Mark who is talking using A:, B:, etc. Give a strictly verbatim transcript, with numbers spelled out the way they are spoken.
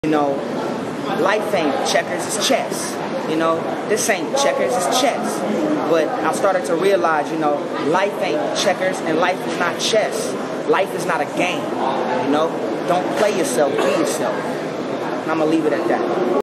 A: You know, life ain't checkers, it's chess. You know, this ain't checkers, it's chess. But I started to realize, you know, life ain't checkers and life is not chess. Life is not a game. You know, don't play yourself, be yourself. And I'm gonna leave it at that.